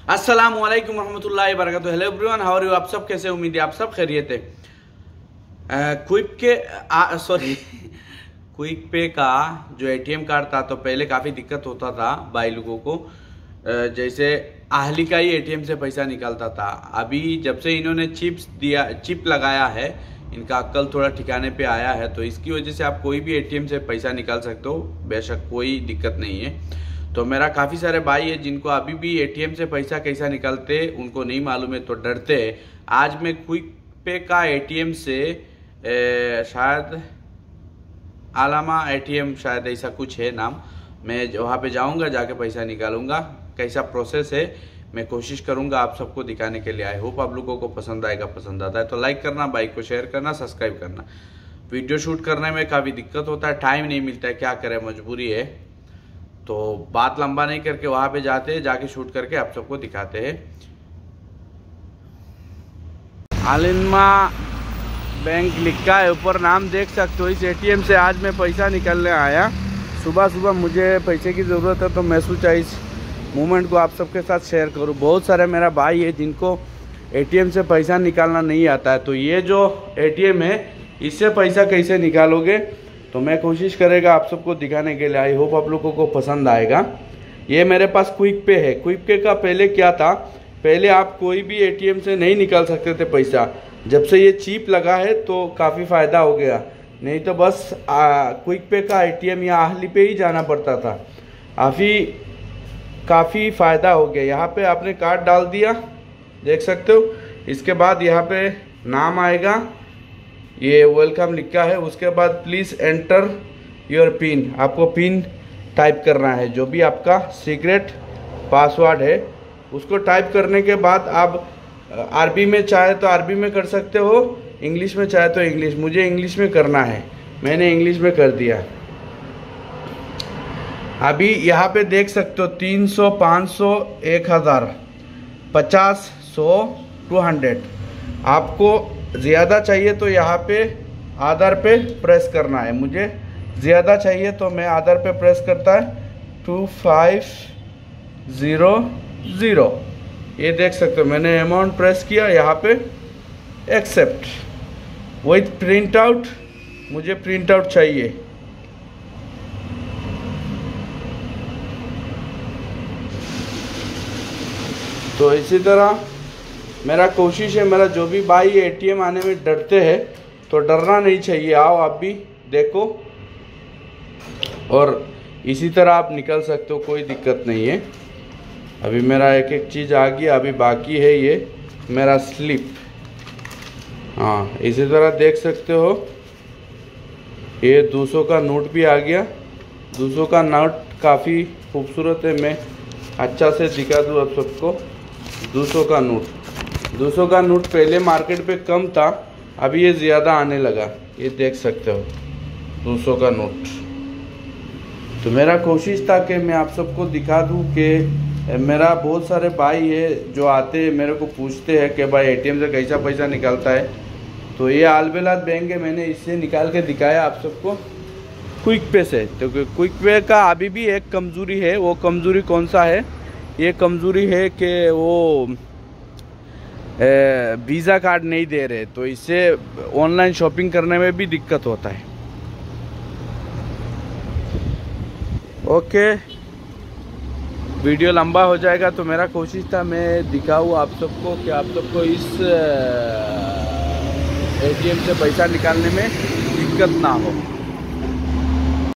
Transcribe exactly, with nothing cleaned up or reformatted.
अस्सलामु अलैकुम रहमतुल्लाहि व बरकातुहू। Hello everyone, how are you? आप सब कैसे? उम्मीद है आप सब खैरियत है। क्विक के सॉरी क्विक पे का जो एटीएम कार्ड था तो पहले काफ़ी दिक्कत होता था भाई लोगों को। आ, जैसे आहली का ही एटीएम से पैसा निकालता था। अभी जब से इन्होंने चिप्स दिया चिप लगाया है, इनका अक्ल थोड़ा ठिकाने पे आया है, तो इसकी वजह से आप कोई भी एटीएम से पैसा निकाल सकते हो, बेशक कोई दिक्कत नहीं है। तो मेरा काफ़ी सारे भाई है जिनको अभी भी एटीएम से पैसा कैसा निकालते उनको नहीं मालूम है, तो डरते हैं। आज मैं क्विक पे का एटीएम से ए, शायद आलामा एटीएम शायद ऐसा कुछ है नाम, मैं वहाँ पे जाऊँगा, जाके पैसा निकालूंगा। कैसा प्रोसेस है मैं कोशिश करूँगा आप सबको दिखाने के लिए। आई होप आप लोगों को पसंद आएगा। पसंद आता है तो लाइक करना, बाइक को शेयर करना, सब्सक्राइब करना। वीडियो शूट करने में काफ़ी दिक्कत होता है, टाइम नहीं मिलता है, क्या करें, मजबूरी है। तो बात लंबा नहीं करके वहां पे जाते हैं, जाके शूट करके आप सबको दिखाते हैं। आलिमा बैंक लिखा है ऊपर, नाम देख सकते हो। इस एटीएम से आज मैं पैसा निकालने आया। सुबह सुबह मुझे पैसे की ज़रूरत है तो मैं सोचा इस मूवमेंट को आप सबके साथ शेयर करूं। बहुत सारे मेरा भाई है जिनको एटीएम से पैसा निकालना नहीं आता है, तो ये जो एटीएम है इससे पैसा कैसे निकालोगे तो मैं कोशिश करेगा आप सबको दिखाने के लिए। आई होप आप लोगों को पसंद आएगा। ये मेरे पास क्विक पे है। क्विक पे का पहले क्या था, पहले आप कोई भी एटीएम से नहीं निकाल सकते थे पैसा। जब से ये चिप लगा है तो काफ़ी फ़ायदा हो गया, नहीं तो बस आ, क्विक पे का एटीएम या आहली पे ही जाना पड़ता था। काफ़ी काफ़ी फ़ायदा हो गया। यहाँ पे आपने कार्ड डाल दिया, देख सकते हो। इसके बाद यहाँ पे नाम आएगा, ये वेलकम लिखा है। उसके बाद प्लीज़ एंटर योर पिन, आपको पिन टाइप करना है, जो भी आपका सीक्रेट पासवर्ड है उसको टाइप करने के बाद आप अरबी में चाहे तो अरबी में कर सकते हो, इंग्लिश में चाहे तो इंग्लिश। मुझे इंग्लिश में करना है, मैंने इंग्लिश में कर दिया। अभी यहाँ पे देख सकते हो तीन सौ, पाँच सौ, एक हज़ार, पचास, सौ, टू हंड्रेड। आपको ज़्यादा चाहिए तो यहाँ पे आधार पे प्रेस करना है। मुझे ज़्यादा चाहिए तो मैं आधार पे प्रेस करता है टू फाइव ज़ीरो ज़ीरो। ये देख सकते हो मैंने अमाउंट प्रेस किया, यहाँ पे एक्सेप्ट विथ प्रिंट आउट। मुझे प्रिंट आउट चाहिए। तो इसी तरह मेरा कोशिश है, मेरा जो भी भाई एटीएम आने में डरते हैं तो डरना नहीं चाहिए। आओ आप भी देखो और इसी तरह आप निकल सकते हो, कोई दिक्कत नहीं है। अभी मेरा एक एक चीज़ आ गया, अभी बाकी है ये मेरा स्लिप। हाँ, इसी तरह देख सकते हो ये दो सौ का नोट भी आ गया। दो सौ का नोट काफ़ी खूबसूरत है, मैं अच्छा से दिखा दूँ आप सबको। दो सौ का नोट दो सौ का नोट पहले मार्केट पे कम था, अभी ये ज़्यादा आने लगा। ये देख सकते हो दो सौ का नोट। तो मेरा कोशिश था कि मैं आप सबको दिखा दूं कि मेरा बहुत सारे भाई है जो आते हैं मेरे को पूछते हैं कि भाई एटीएम से कैसा पैसा निकालता है। तो ये आलबेलात बैंक है, मैंने इससे निकाल के दिखाया आप सबको क्विक पे से। तो क्विक पे का अभी भी एक कमज़ोरी है। वो कमज़ोरी कौन सा है? ये कमज़ोरी है कि वो वीज़ा कार्ड नहीं दे रहे, तो इससे ऑनलाइन शॉपिंग करने में भी दिक्कत होता है। ओके, वीडियो लंबा हो जाएगा तो मेरा कोशिश था मैं दिखाऊँ आप सबको कि आप सबको इस एटीएम से पैसा निकालने में दिक्कत ना हो।